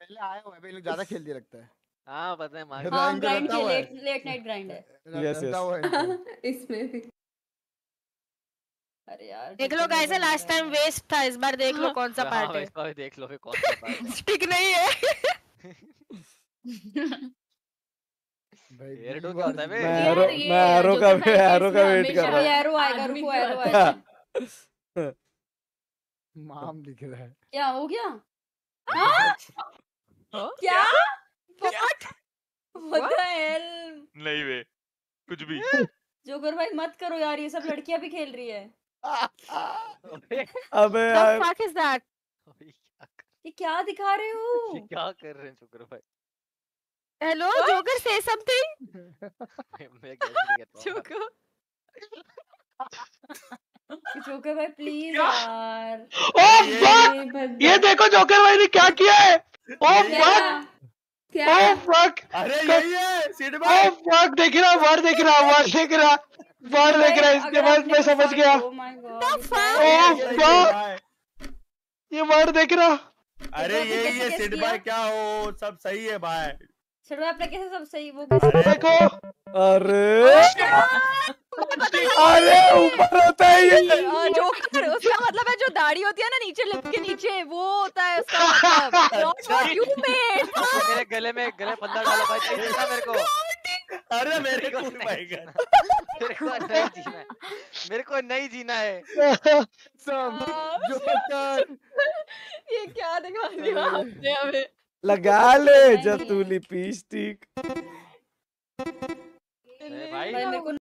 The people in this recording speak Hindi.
पहले आया हुआ है, ये लोग ज्यादा खेल दिया लगता है। हाँ पता है मार हाँ रैंक ग्राइंड रखा किया, हुआ है। लेट नाइट ग्राइंड है Yes, yes. रखा हुआ है इनको। इसमें भी। अरे यार देख लो कैसे लास्ट टाइम वेस्ट था, इस बार देख लो कौन सा हाँ पार्ट है। इस बार देख लो फिर कौन सा पार्ट है। ठीक नहीं है। भाई एयरडो बीवी क्या होता है बार बे? मैं यार, एरो ये मैं एरो का जोकर भाई एरो का केस में वेट कर हमेशा रहा हूँ। एरो आएगा, आदमी रुको की एरो तरह आएगा। माम दिख रहा है। क्या हो गया? हाँ? क्या? What? What the hell? नहीं बे कुछ भी। जोकर भाई मत करो यार, ये सब लड़कियां भी खेल रही है। अबे The यार fuck is that? ये क्या दिखा रहे हो? ये क्या कर रहे हैं शुक्र भाई? Hello, Joker, say something. मैं कैसे नहीं कहता हूँ। Joker. जोकर भाई प्लीज यार। ओह ये- फक, ये देखो जोकर भाई ने क्या किया है। ओह क्या? फक, क्या? ओह फक, अरे यही है सीट ओह भाई। फक, देख रहा वर्ड देख रहा वर्ड देख रहा वर्ड देख रहा, इसके बाद मैं समझ गया। Oh my God, fuck? ओह यही है फक, भाई। ये वर्ड देख रहा। अरे कैसे यही है कैसे सीट किया? भाई, क्या हो सब सही है भाई। छोड़ो अपना कैसे सब सही वो कैसे? देखो अरे अरे ऊपर होता है ये। जोकर उसका मतलब है जो दाढ़ी होती है ना नीचे लिप के नीचे, वो होता है उसका मतलब। Not what you made. मेरे गले फंदा डाला भाई, नहीं जीना मेरे को। अरे मेरे को नहीं भाई जीना। मेरे को नहीं जीना है, मेरे को नहीं जीना है। सब जोकर। ये क्या दिखा दिया आपने हमें? लगा ले जब तू लिपस्टिक। भाई भाई मेरे को